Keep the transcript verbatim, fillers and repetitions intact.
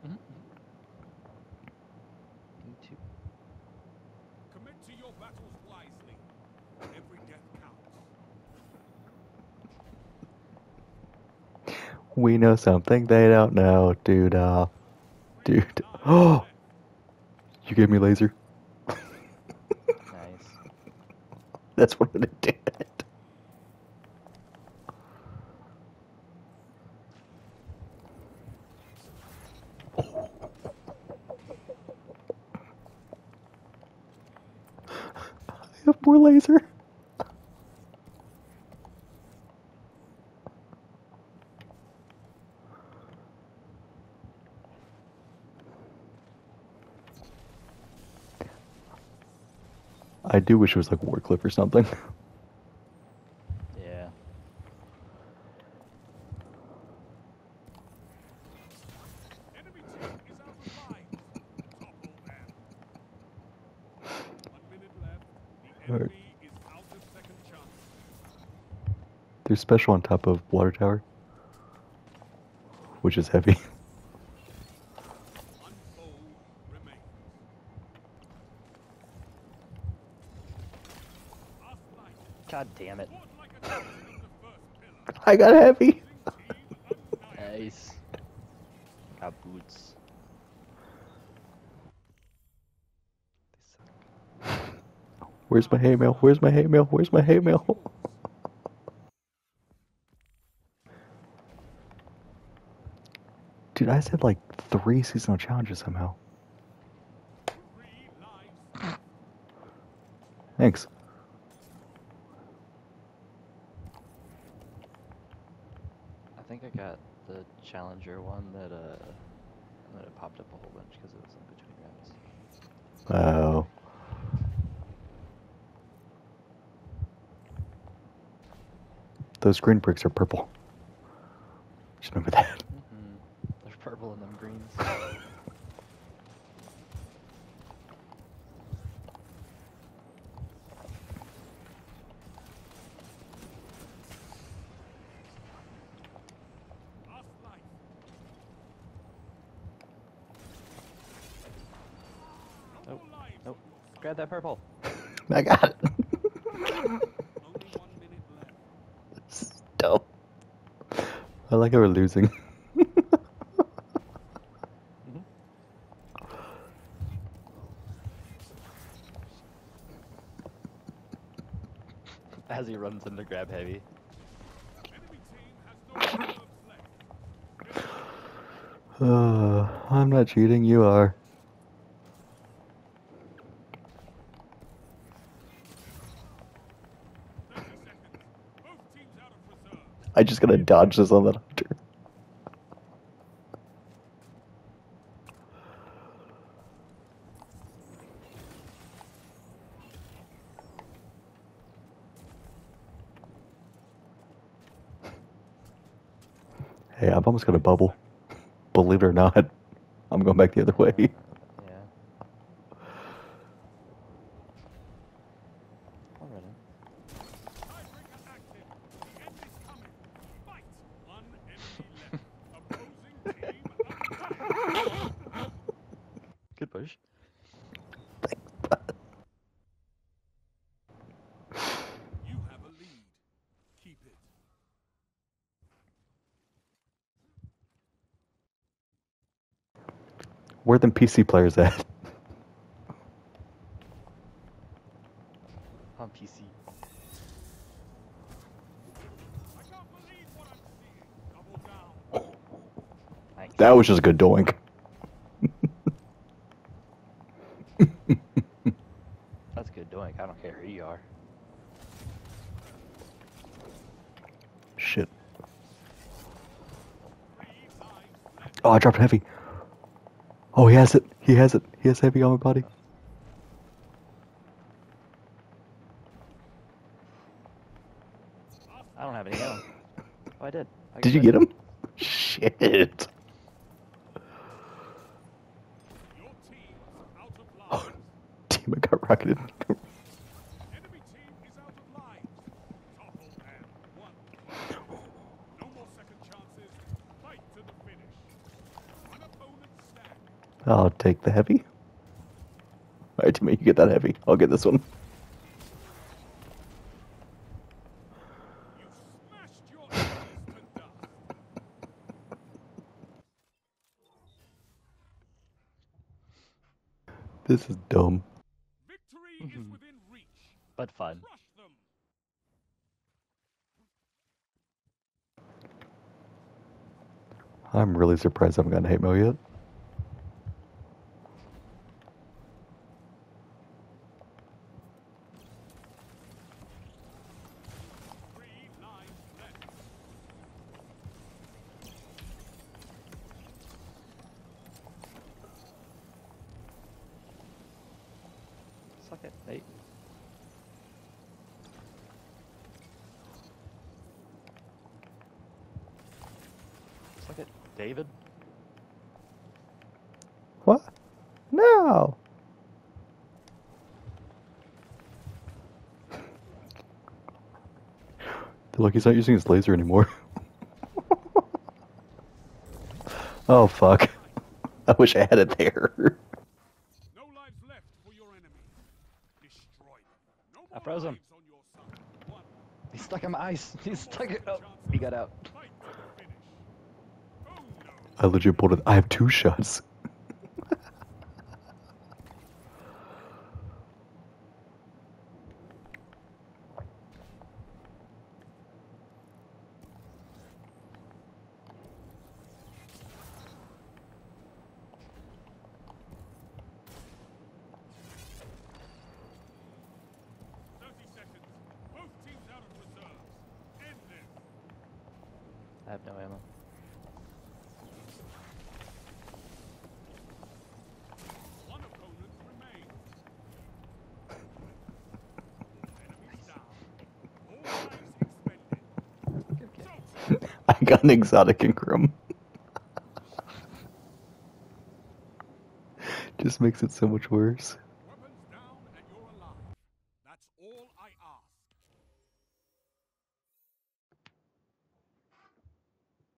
Mm-hmm. Me too. Commit to your battles wisely. Every death counts. We know something they don't know, dude. Uh, dude. Oh, you gave me laser. Nice. That's what it did. I have more laser. I do wish it was like Warcliffe or something. Yeah. Enemy team is out of lives. Topple them. One minute left. The Alright. enemy is out of second chances. There's special on top of water tower, which is heavy. One foe remains. Last light. God damn it. Fought like a captain of the first pillar. I got heavy. Losing team annihilated. Nice. Got boots. Where's my hay mail? Where's my hay mail? Where's my hay mail? Dude, I said like three seasonal challenges somehow. Three lives. Thanks. I think I got the Challenger one that uh that it popped up a whole bunch because it was in between rounds. Oh. Those green bricks are purple. Just remember that. Mm-hmm. There's purple in them greens. Last light. No Nope. more lives Nope. on your side. Grab that purple. I got it. Only one minute left. Stop. I like how we're losing. Mm-hmm. As he runs in to grab heavy. Enemy team has no reserves left. Uh, I'm not cheating, you are. thirty seconds. Both teams out of reserve. I just gotta dodge this on that hunter. Hey, I've almost got a bubble. Believe it or not, I'm going back the other way. Yeah. Already. Tiebreaker active. The end is coming. Fight. One enemy left. Opposing team eliminated. Good push. You have a lead. Keep it. Where are them P C players at? On P C. I can't believe what I'm seeing. Double down. Nice. That was just a good doink. That's good doink. I don't care who you are. Shit. Three lives left. Oh, I dropped heavy. Oh, he has it. He has it. He has heavy on my body. I don't have any ammo. Oh, I did. I Did you got get him? Shit. Your team out of Oh, lives. damn, I got rocketed. Enemy team is out of lives. Topple them. One. No more second chances. Fight to the finish. One opponent standing. I'll take the heavy. Alright, teammate, you get that heavy. I'll get this one. You smashed your enemies to dust. This is dumb. Victory is within reach. But fun. Crush them. I'm really surprised I haven't gotten hate mail yet. Three lives left. Suck it, Nate. Suck it, David. What? No! Look, he's not using his laser anymore. Oh, fuck. I wish I had it there. No lives left for your enemy. Destroy them. No I more froze him. lives on your side. One. He's stuck in my ice. He's stuck in. Oh, Chances. he got out. Fight to the finish. Oh no. I legit pulled it. I have two shots. thirty seconds. Both teams out of reserves. End this. I have no ammo. One opponent remains. Enemies down. All lives expended. Good kid. So, I got an exotic Ingram. Just makes it so much worse. weapons down and you're alive. That's all I ask.